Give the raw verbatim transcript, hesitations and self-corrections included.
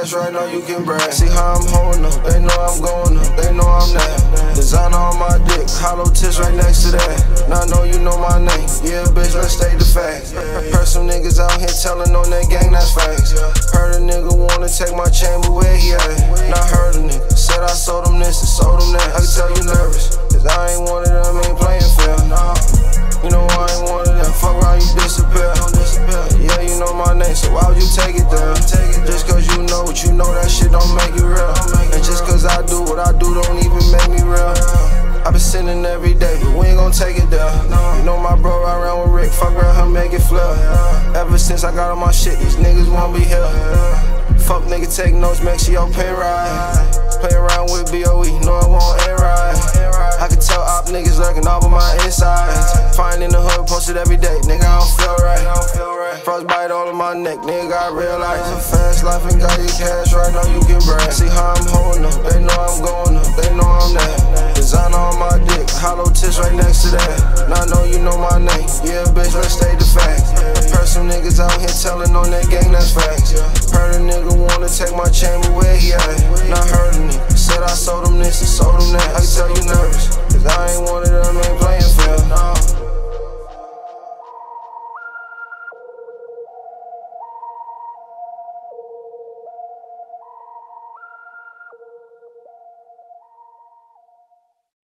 cash right now, you can brag. See how I'm holding up, they know I'm going up, they know I'm that. Designer on my dick, hollow tips right next to that. Now I know you know my name, yeah bitch, let's state the facts. Heard some niggas out here telling on that gang, that's facts. Heard a nigga wanna take my chain, but where he at? Not heard a nigga, said I sold him this and sold him that. I can tell you nervous, cause I ain't one of them, ain't playing fair. You know I ain't one of them, fuck around, you disappear. Yeah, you know my name, so why would you take it there? Just cause you know what you know, that shit don't make you real. And just cause I do what I do don't even make me real. I been sinning every day, but we ain't gon' take it there. You know my bro ride around with Rick, fuck around her, make it flip. Ever since I got on my shit, these niggas won't be here. Fuck nigga, take notes, make sure your pay right. Play around with B O E, know I won't air right. I can tell op niggas lurking all of my insides. Fine in the hood, posted every day, nigga I don't feel right. Frostbite all of my neck, nigga I realize a fast life and got your cash right now, you can brag. See how I'm holding up, they know I'm going up, they know I'm that. Designer on my dick, hollow tips right next to that. Now I know you know my name, yeah bitch, let's state the facts. Heard some niggas out here telling on that gang, that's facts. Heard a nigga wanna take my chain, but where he at? Now heard